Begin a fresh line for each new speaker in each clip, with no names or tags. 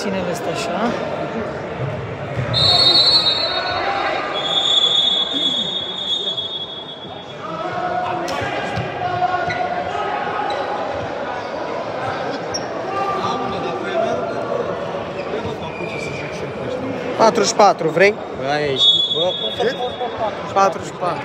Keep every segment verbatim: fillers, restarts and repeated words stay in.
basinele astea așa.
patruzeci și patru, vrei?
Aici. Bă,
patruzeci și patru.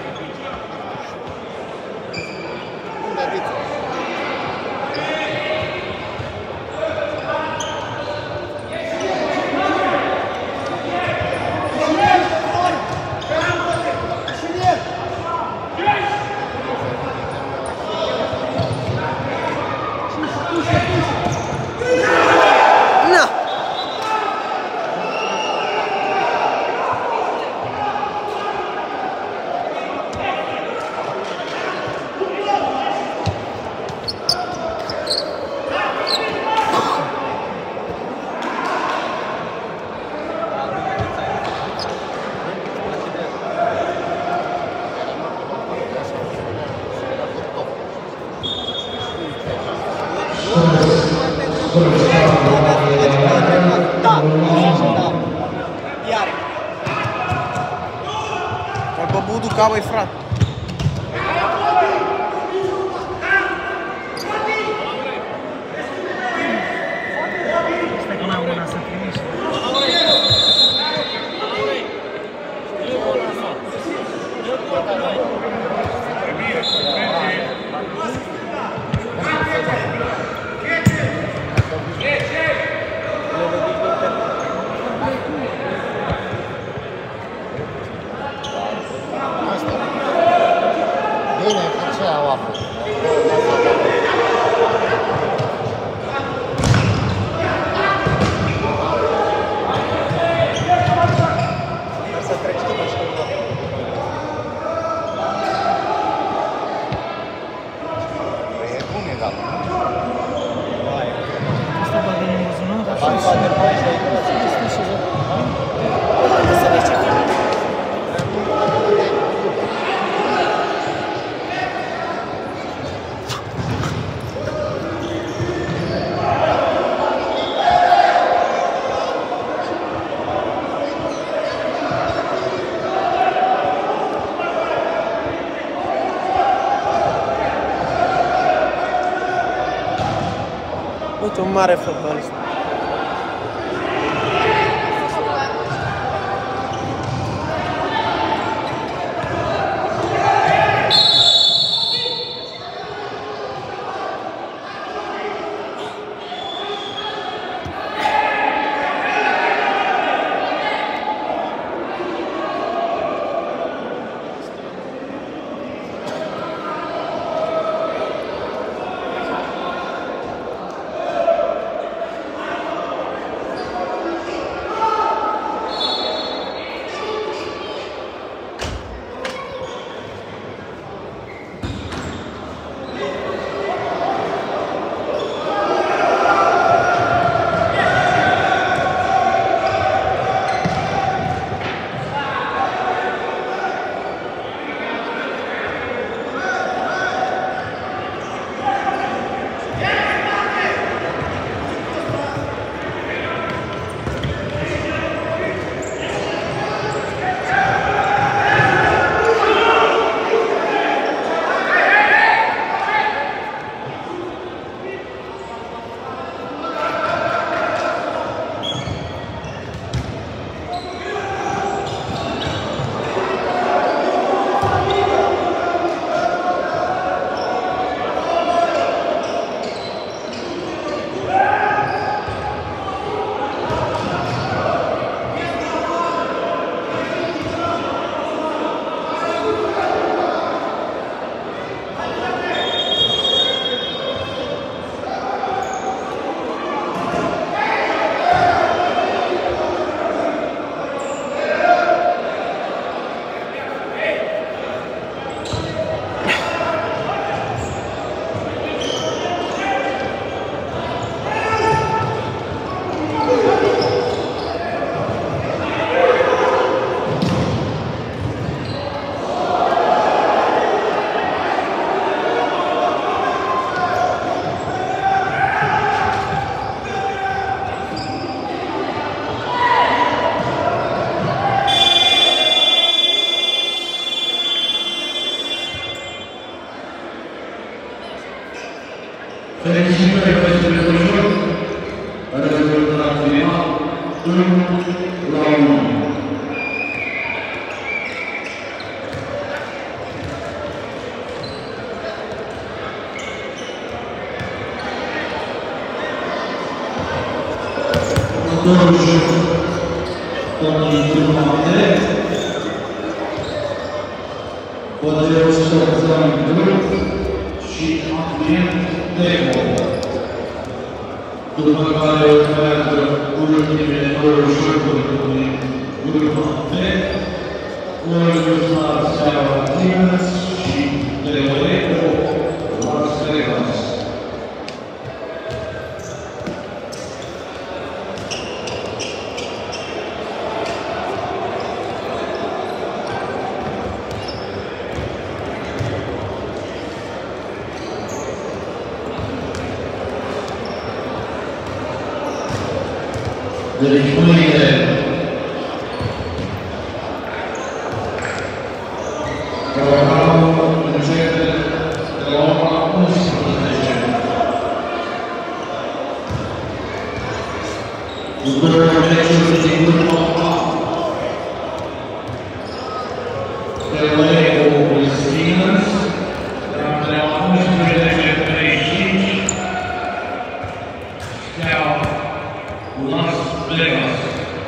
da, da. Iar.
Bă, Budu, ca băi, frate.
Stai că n-am mâna să trimiși.
Bine, aceea o apă. Să treci după ce nu. E bun egal.
Asta bagă în buzunar, așa
Bani
și...
poate poate și aici.
Asta și joc. Poate să vezi ce fac.
Uite, un mare fotbalist.
După care urmează ultimele două jocuri din grupa B, Warriors Marseille Siemens și Teoreco Las Vegas. Deci mâine programul începe de la ora unsprezece. Cu două meciuri din grupa A. Teoreco cu Siemens, de la unsprezece treizeci și cinci, Steaua cu Las Vegas.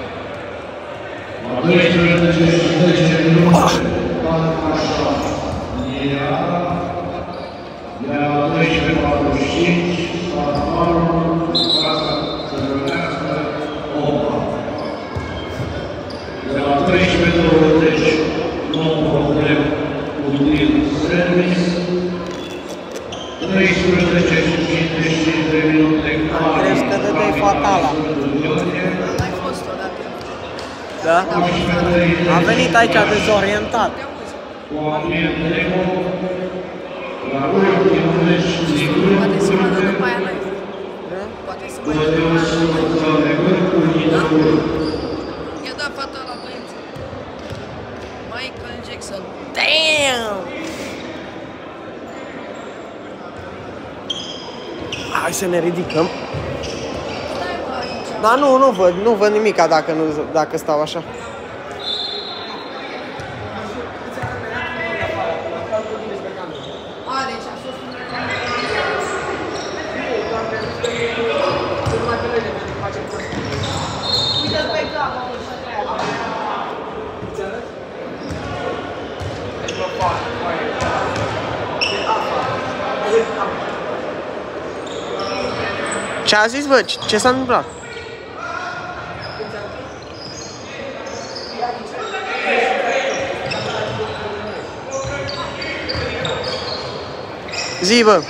La douăsprezece și zece minute, așa, Iara, de la doisprezece patruzeci și cinci, Spartanul, Casa Țărănească, Opa. De la treisprezece douăzeci, nou problem cu Deal Service, treisprezece și cincizeci și cinci de minute,
Crezi că dădeai fatala. Da? A venit aici dezorientat.
Poate să mă dă după aia noi. Poate să mă dă după aia noi. I-a dat fata la băieți. Michael Jackson.
Damn! Hai să ne ridicăm. Dar nu, nu văd, nu văd nimica dacă, nu, dacă stau așa.
A, deci a fost un... Uite-l pe capă, mă, și-a treaba.
Ce a zis, bă? Ce s-a întâmplat? Zi, bă!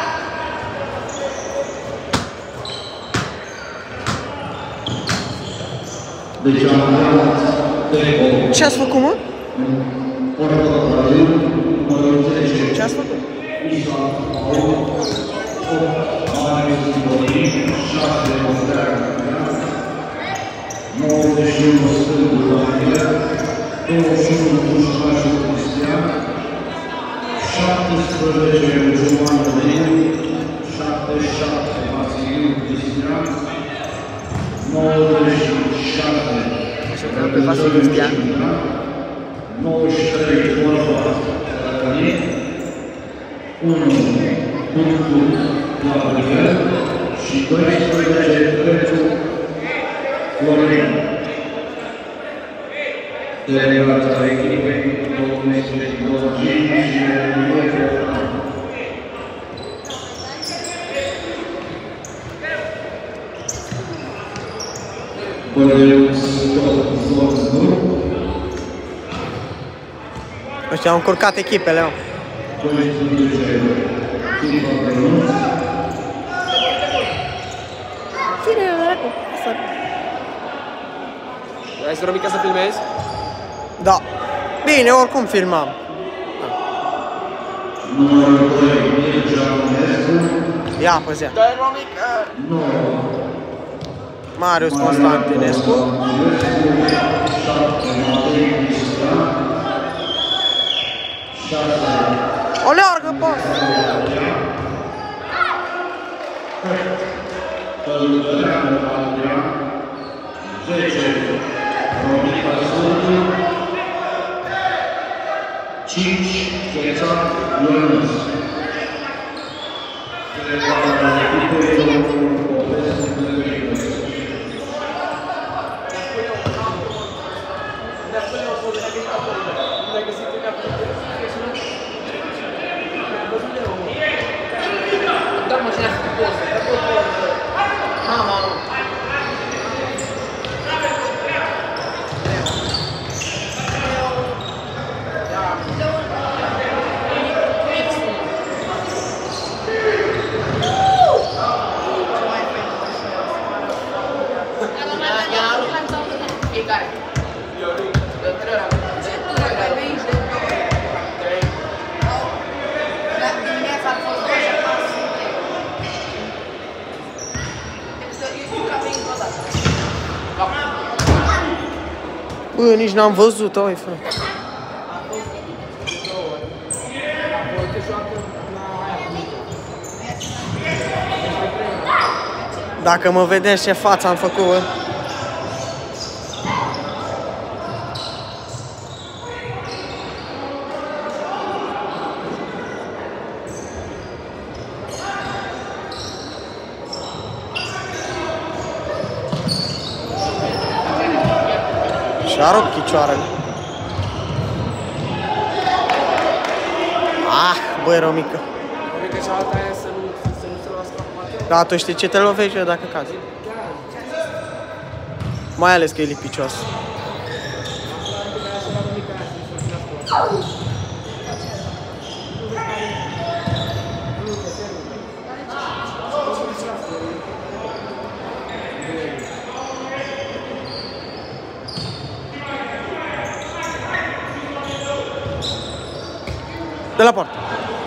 Deci am dat Teco.
Ce ați făcut, mă?
Portocaliu, numărul zece.
Ce ați făcut?
Isa Paul, opt Marius Ivorii, șase Osteanu, nouăzeci și unu Stângul Daniel, douăzeci și unu Pușcașul Cristian, șaptesprezece Giuman Rădin, șaptezeci și șapte Vasiliu Cristian, nouăzeci și șase Rădăciu Cristian, nouăzeci și trei Vorba Rădănit, unu Turcu Gabriel și doisprezece Crețu Florin. Delegația echipei două mii douăzeci și cinci și Păreus tot zonul.
Ăștia au încurcat echipele, mă.
doisprezece Tipa Pănuț.
Ține, dracu, asta.
Ai să Romica să filmezi?
Da. Bine, oricum filmam.
Numărul doi Mircea Ionescu.
Ia, păzea.
Dă-i Romica!
nouă
Marius Constantinescu.
șapte Matei Cristian. șase
O leargă, bă!
Călugăreanu Adrian. zece, Romica Sârbu, cinci, Cheța Ionuț. Selecționarea echipei domnul Popescu Măgărică.
Dar mă, cine a făcut poză? Mama! Fiecare. De trei ori. Ce tu ai pe aici? Trei. Dar dimineața a fost așa acasă. Eu știu că a venit o dată.
Bă, nici n-am văzut, oi, frate. Dacă mă vedeți ce față am făcut, bă. Și-a rupt picioarele. Ah, băi, Romica.
Romica și alta aia să nu să nu se luască acum.
Da, tu știi ce te lovești eu dacă cazi. Mai ales că e lipicioasă. De la poartă.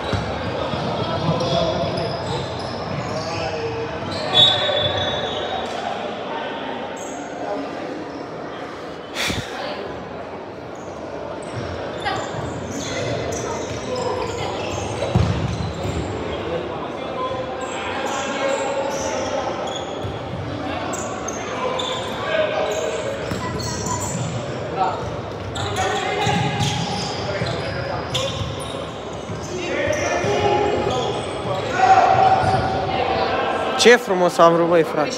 Ce frumos am vrut, băi, frate.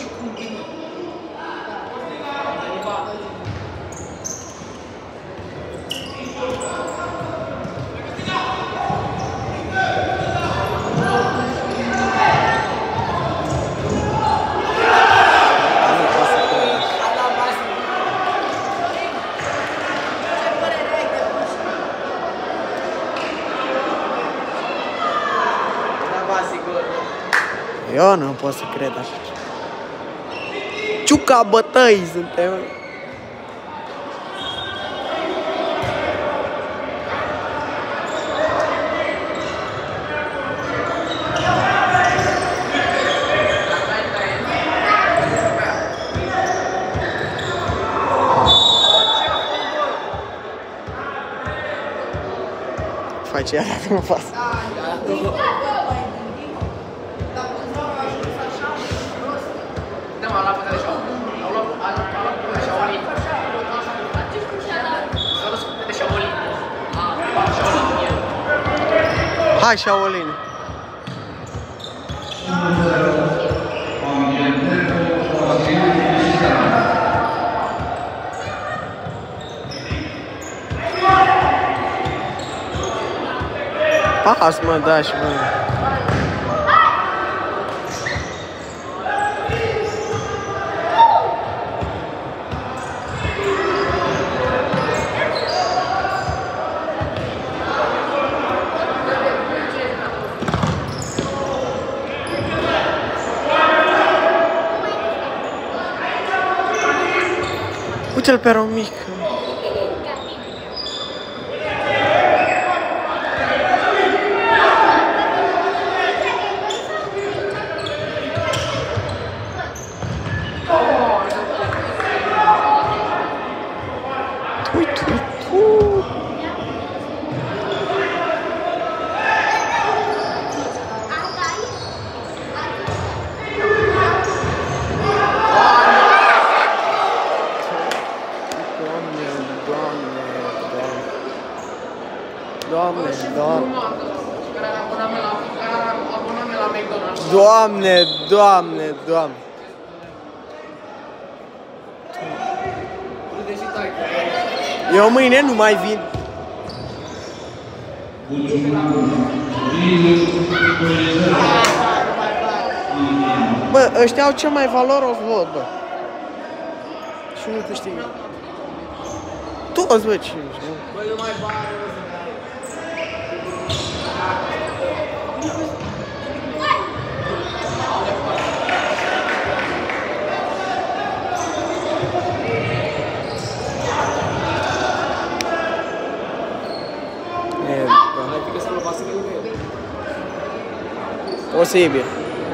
Eu nu pot să cred așa. Ciuca bătăi suntem. Face iar dacă mă pasă. Hai, Shaolin. Pas, mă, da, și mă. Uite-l pe Romica. Uite, uite. Doamne, Doamne, Doamne. Eu mâine nu mai vin. Bă, ăștia au cel mai valoros vot, bă. Și nu câștigă. Toți, bă, cinci, nu?
Băi, nu mai bani.
É, posibil.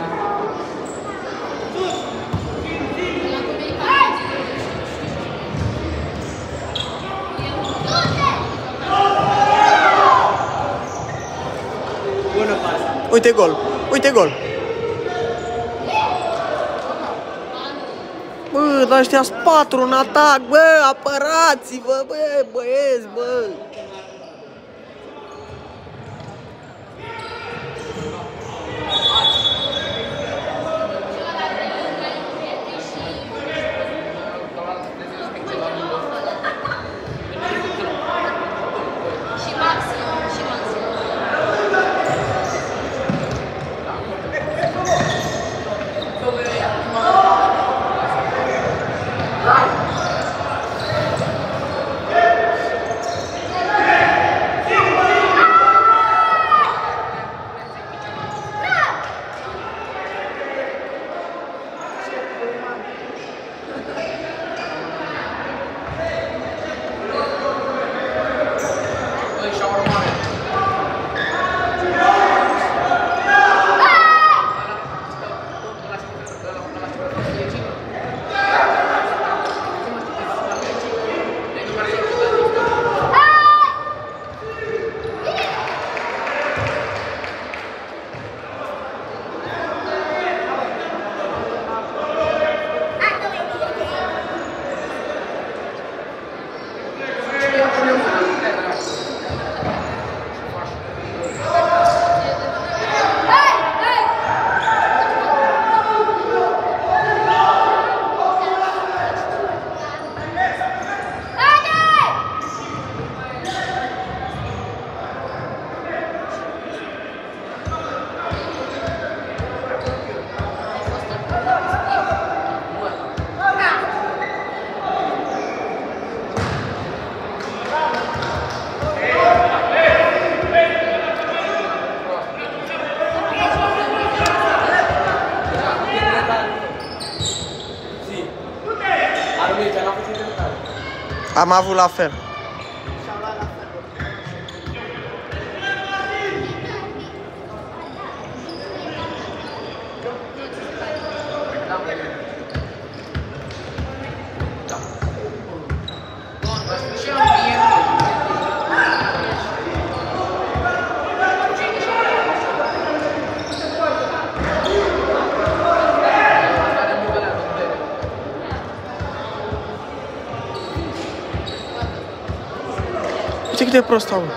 Uite gol, uite gol. Bă, dar ăștia-s patru în atac, bă, apărați-vă, bă, băieți, bă. Am avut la fel. Ce cât de prost au?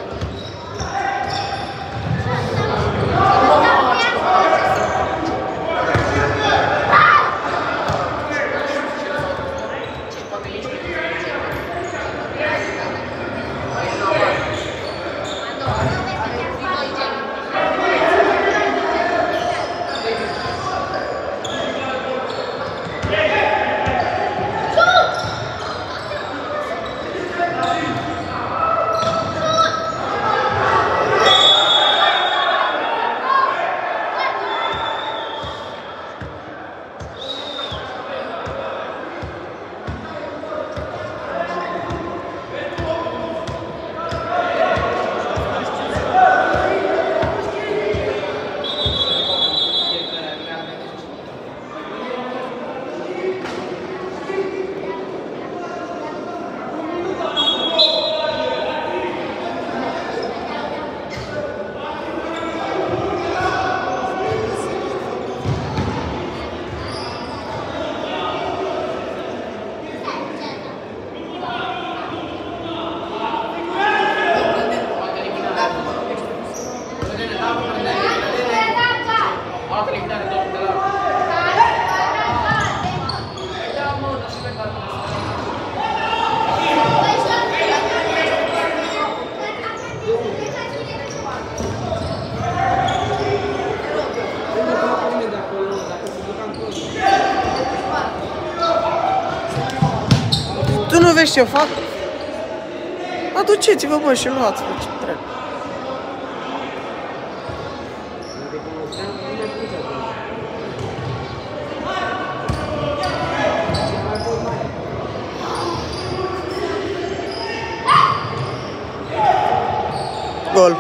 vezi ce fac? Aduceți-vă, bă, și luați-vă ce trebuie. Gol.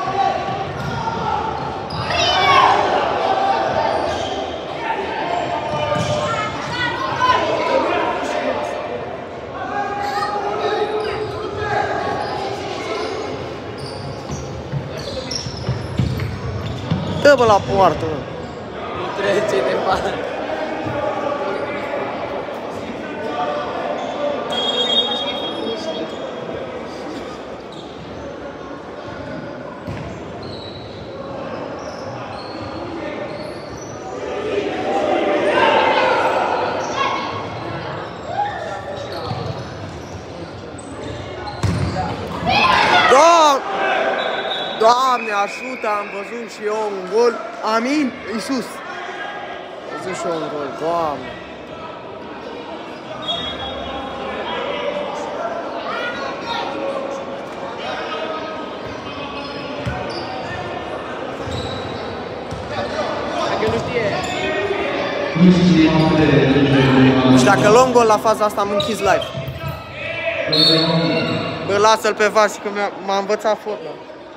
Dă-mă la poartă, mă.
Nu trece de bani.
Doamne, ajută, am văzut și eu un gol. Amin, Iisus. Am văzut și eu un gol, Doamne. Și dacă luăm gol la faza asta, am închis live. Bă, lasă-l pe Vasi, că m-a învățat fotbal.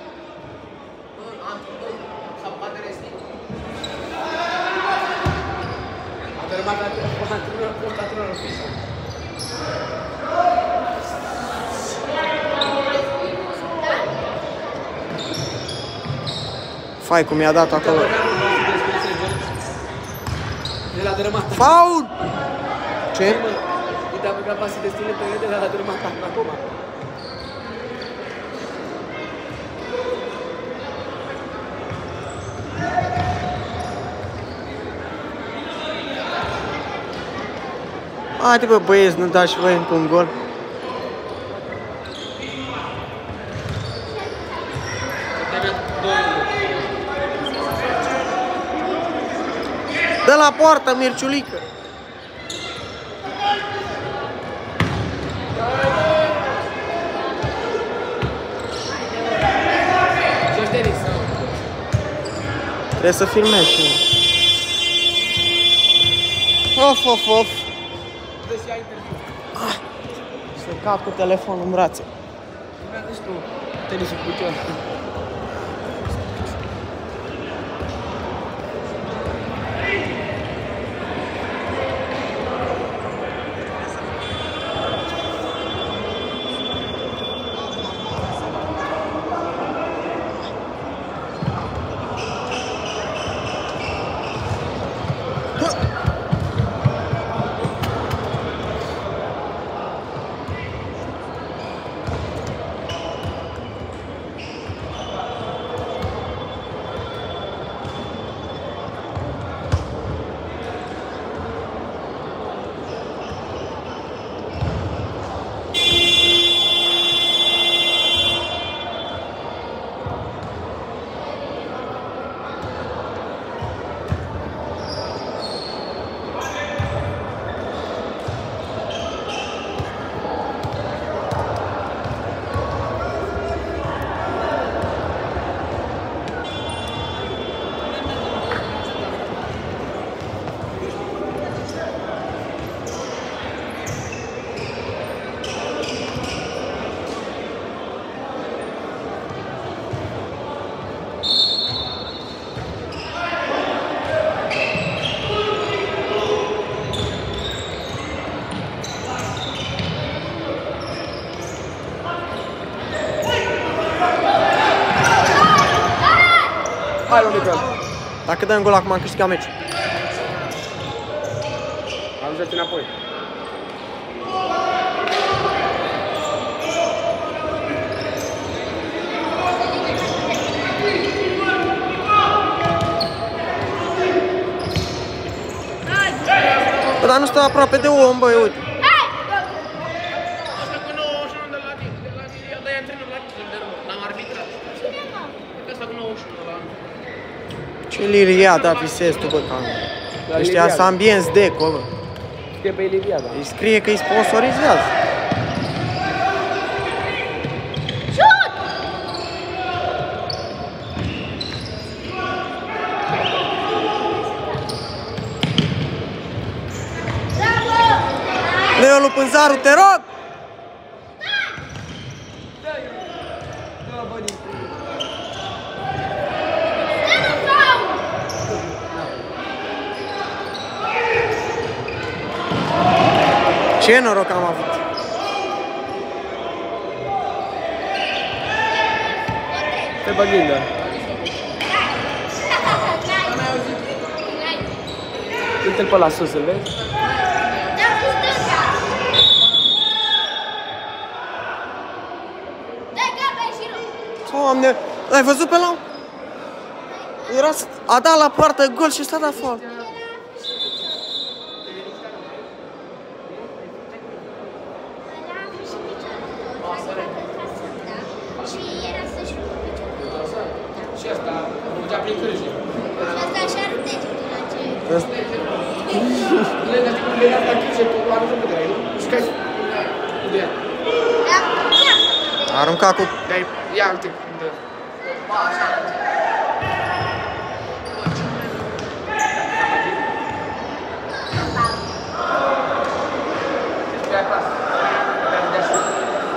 Fai cum i-a dat acolo. Faul! Ce?
Uite, am băgat pasă destine pe rede, dar a dărâmat acum.
Haide bă, băieți, nu dați și voi încă un gol. Dă la poartă, Mirciulică! Trebuie să filmezi și of, of, of. Ah, să cap cu telefonul în brațe.
Tenisul cu picior. Hai, Oliver.
Dacă dăm gol acum, am câștigat meciul.
Am zis înapoi.
Bă, dar nu stă aproape de om, băi, uite.
Asta cu nouăzeci și unu de la tine, de la tine, de antrenor la tine, l-am arbitrat. Asta cu nouăzeci și unu la
Ce Liliada visezi tu, bă, cam. Ăștia sunt ambienți deco, bă.
Scrie pe Liliada.
Îi scrie că îi sponsorizează. Dă-i o lup în zarul, te rog! Ce noroc am avut!
Te băghindă. Uite-l pe la sus, îl vezi?
Doamne, l-ai văzut pe la... Era... A dat la poartă gol și s-a dat fault.
Și asta, mergea prin cârje.
Și asta așa are degetul la ce...
Le dați cum le dați la cârje, tu aruncă pe dreai, nu? Și ca-i... Unde ia?
A aruncat cu...
Dai, ia, uite, unde...
Ba, așa.
Despre acasă. Dar de așa.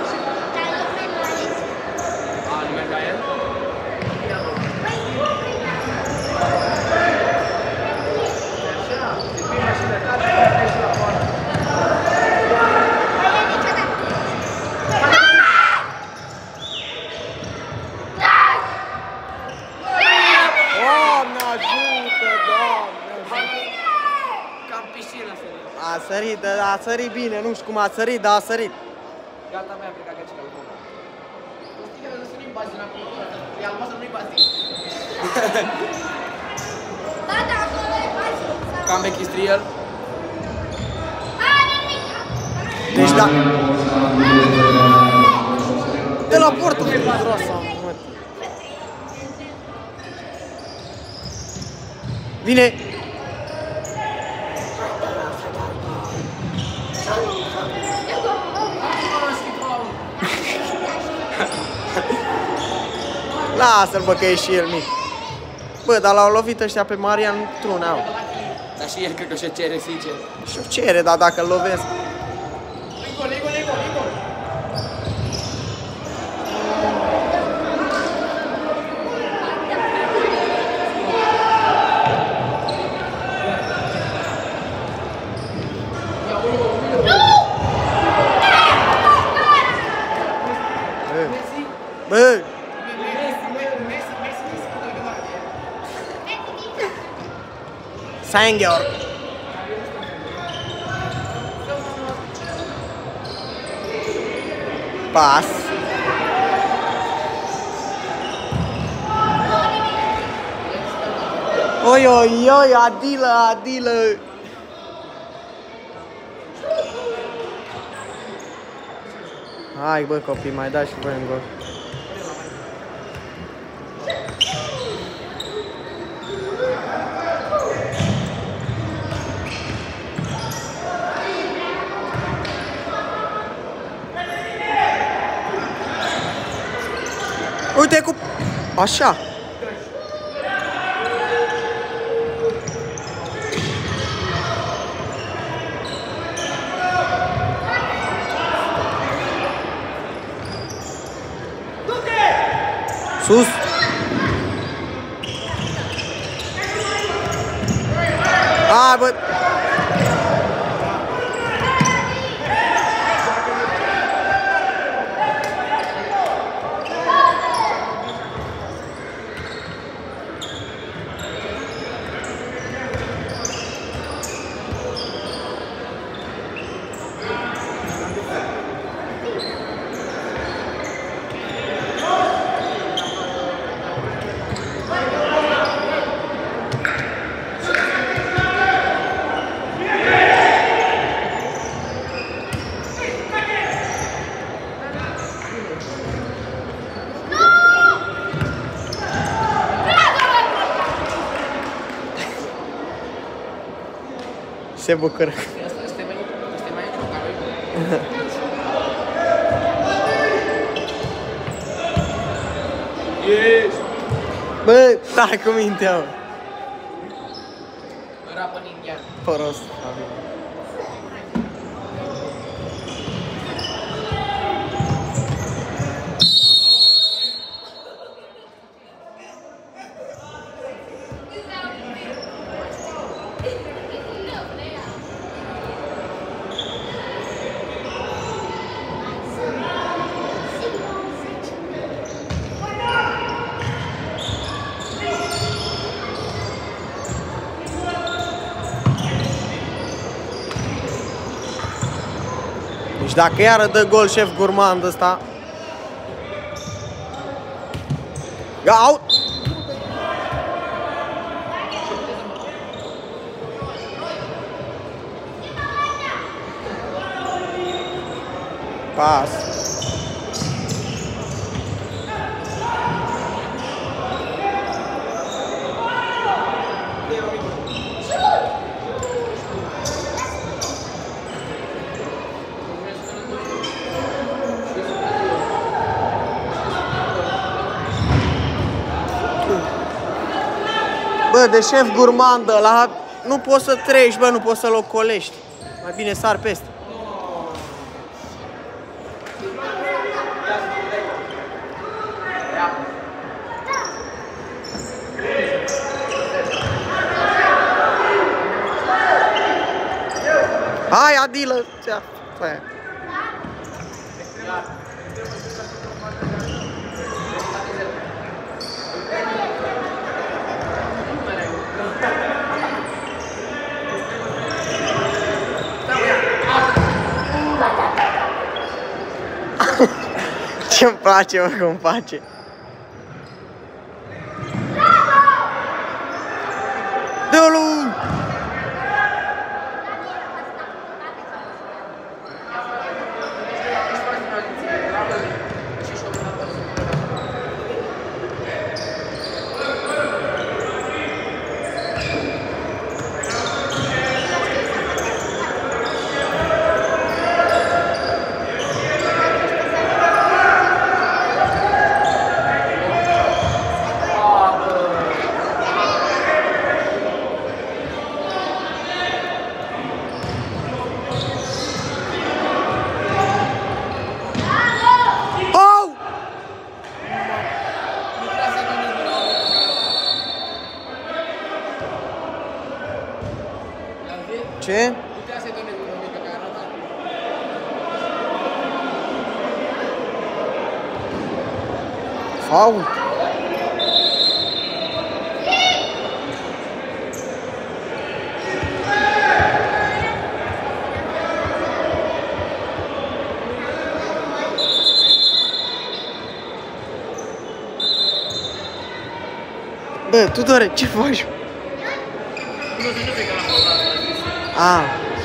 A, nu merg la el?
Doamne ajută, Doamne!
Cam piscină să ne.
A sărit, a sărit bine, nu știu cum a sărit, dar a sărit.
Gata, mai a plecat aici la lucru.
Știi că nu sunt în bazin acolo. E albastră, nu-i bazin.
Ba da, acolo e bazin.
Comeback Istriel.
Deci da. De la portul de groasa, mă. Vine. Lasă-l, bă, că e și el mic. Bă, dar l-au lovit ăștia pe Marian într-un au.
Dar și el cred că și-o cere, sincer.
Și-o cere, dar dacă-l lovesc...
Igor, Igor, Igor, Igor.
Bă! Sangheor! Pas! Oi, oi, oi, adilă, adilă! Hai, bă, copii, mai dați și voi în gol. Uite cu... Așa. Sus. Hai, bă. Se bucură.
Este mai este mai aici, yes.
Bă, stai cu mintea, mă.
Rapă în indian.
Fă rost. Deci dacă iară dă gol șef Gurmand ăsta. Out! Pas. Bă, de șef Gurmand ăla, nu poți să treci, bă, nu poți să-l ocolești. Mai bine sar peste. Hai, Adilă! Ce-a făcut? Ce-mi place, mă, cum face. Dă-l! Ce? Fault. Bă, Tudore, ce faci? Ah.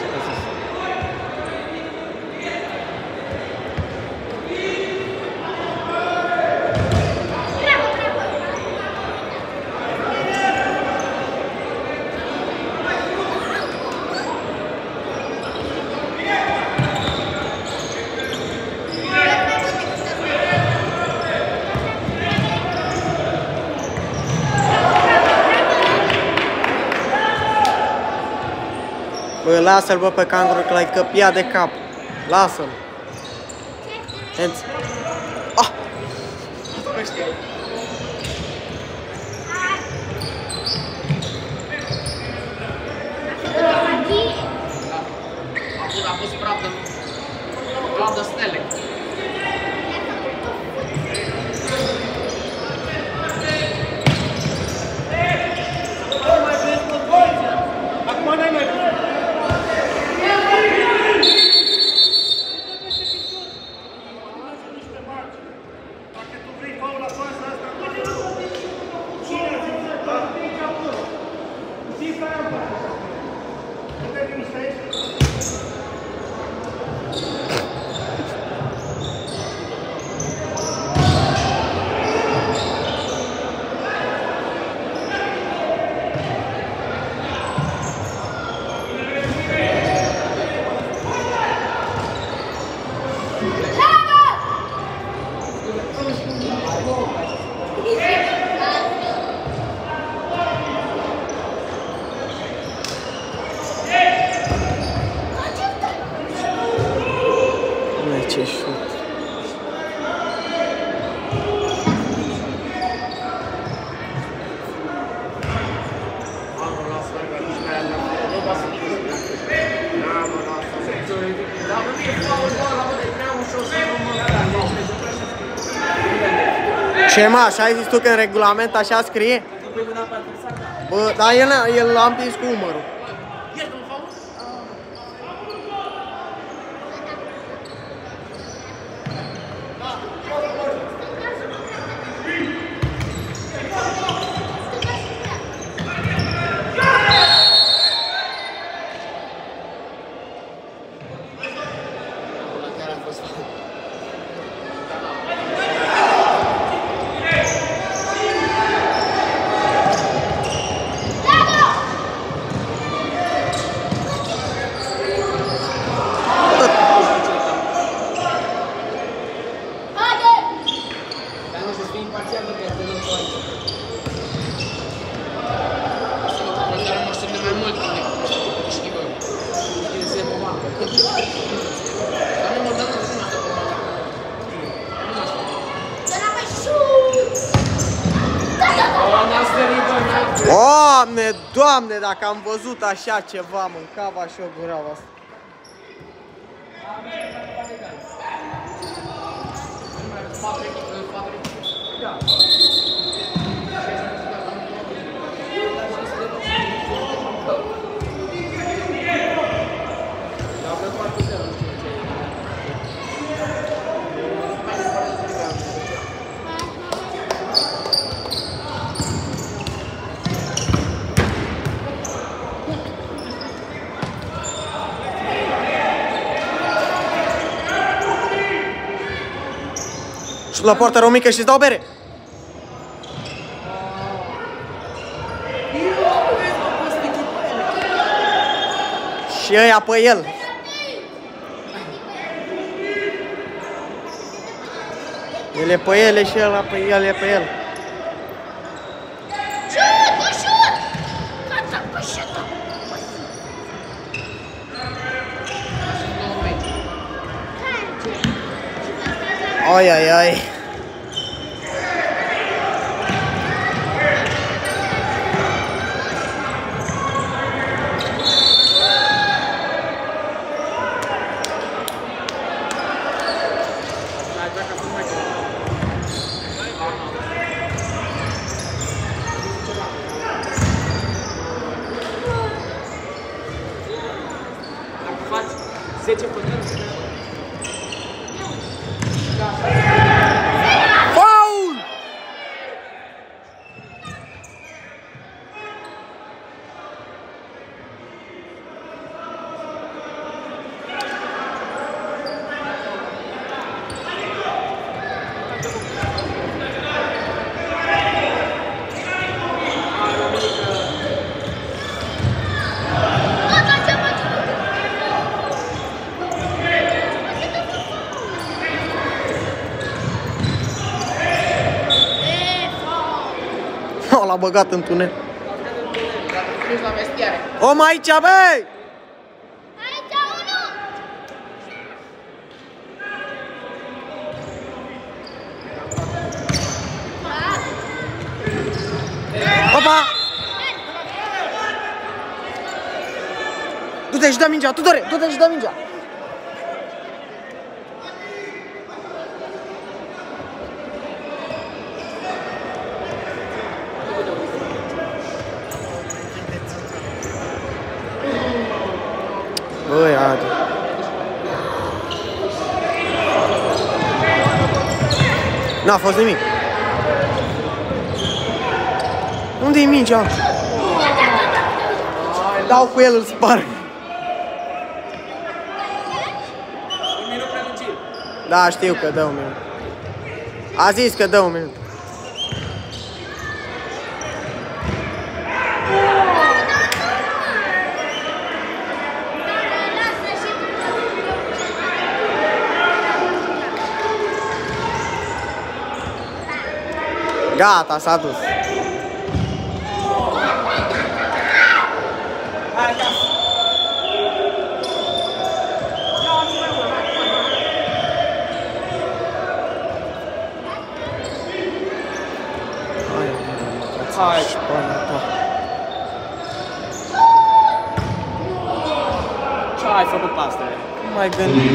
Bă, lasă-l, bă, pe Canguru, că l-ai căpiat de cap. Lasă-l. Ah!
A fost pravdă. Pravdă stele.
Acum n-ai mai vrut.
Ce șut. Ce mă, așa ai zis tu că în regulament așa scrie? Bă, dar el, el l-a împins cu umărul.
fost fault. Dar nu știu, să fii imparțial, că te dăm tu aici. Dar mă aștept de mai mult când ne știi, bă. Știi, se pomancă. Dar nu mă dă că nu se pomancă. Nu mă aștept. O, n-ați venit, bă, n-ați venit.
Doamne, Doamne, dacă am văzut așa ceva, mâncava și o gurava asta. Și la poartă rău mică și-ți dau bere. Și ăia pe el. El e pe ele și ăla pe el e pe el. Ai, ai, ai.
Dacă faci zece pătări,
Faul! L-a băgat în tunel.
dacă treci la vestiare.
Om aici, băi!
Aici unul!
Opa! Du-te și dă mingea, Tudore! Du-te și dă mingea! Băi, Adi. N-a fost nimic. Unde-i mingea? Dau cu el, îl sparg.
Un minut prelungire.
Da, știu că dă un minut. A zis că dă un minut. Gata, s-a dus.
Hai, ce ai făcut pe asta?
Nu mai gândi.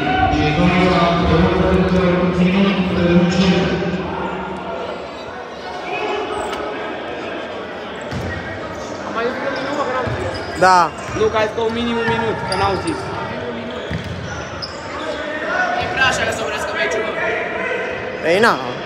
Am mai zis că minut, mă, că n-am zis.
Da.
Nu, că ai zis că un minim un minut, că n-au zis. E prea așa că să oprească meciul, mă.
Ei, na.